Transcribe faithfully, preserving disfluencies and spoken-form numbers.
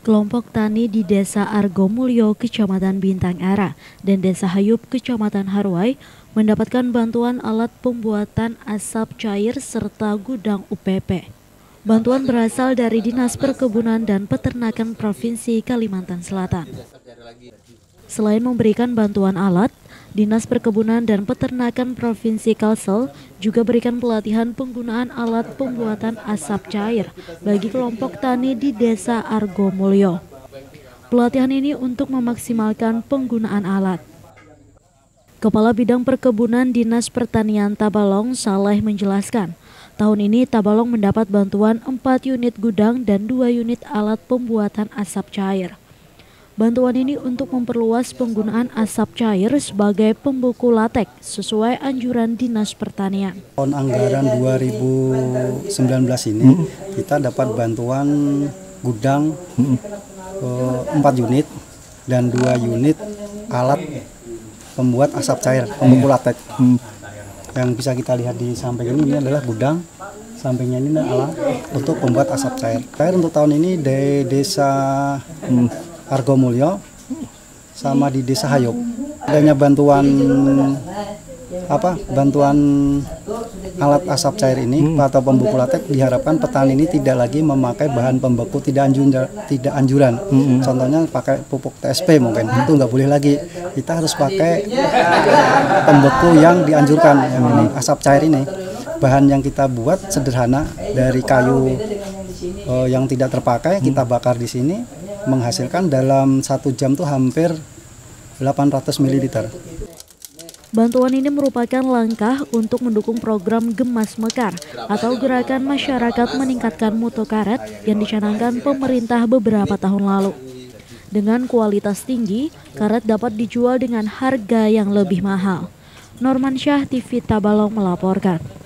Kelompok tani di Desa Argomulyo, Kecamatan Bintang Ara, dan Desa Hayub, Kecamatan Harwai, mendapatkan bantuan alat pembuatan asap cair serta gudang U P P. Bantuan berasal dari Dinas Perkebunan dan Peternakan Provinsi Kalimantan Selatan. Selain memberikan bantuan alat, Dinas Perkebunan dan Peternakan Provinsi Kalsel juga berikan pelatihan penggunaan alat pembuatan asap cair bagi kelompok tani di Desa Argomulyo. Pelatihan ini untuk memaksimalkan penggunaan alat. Kepala Bidang Perkebunan Dinas Pertanian Tabalong, Saleh, menjelaskan, tahun ini Tabalong mendapat bantuan empat unit gudang dan dua unit alat pembuatan asap cair. Bantuan ini untuk memperluas penggunaan asap cair sebagai pembeku latek sesuai anjuran Dinas Pertanian. Tahun anggaran dua ribu sembilan belas ini hmm. kita dapat bantuan gudang hmm. uh, empat unit dan dua unit alat pembuat asap cair, pembeku latek. Hmm. Yang bisa kita lihat di samping ini, ini adalah gudang, sampingnya ini adalah untuk pembuat asap cair. Cair untuk tahun ini di Desa hmm. Argomulyo sama di Desa Hayub. Adanya bantuan apa? Bantuan alat asap cair ini hmm. atau pembeku latek, diharapkan petani ini tidak lagi memakai bahan pembeku tidak anjuran, tidak anjuran. Hmm. Contohnya pakai pupuk T S P mungkin hmm. itu nggak boleh lagi. Kita harus pakai pembeku yang dianjurkan, yang ini asap cair ini. Bahan yang kita buat sederhana dari kayu uh, yang tidak terpakai, kita bakar di sini, menghasilkan dalam satu jam tuh hampir delapan ratus mililiter. Bantuan ini merupakan langkah untuk mendukung program Gemas Mekar atau gerakan masyarakat meningkatkan mutu karet yang dicanangkan pemerintah beberapa tahun lalu. Dengan kualitas tinggi, karet dapat dijual dengan harga yang lebih mahal. Norman Syah, T V Tabalong melaporkan.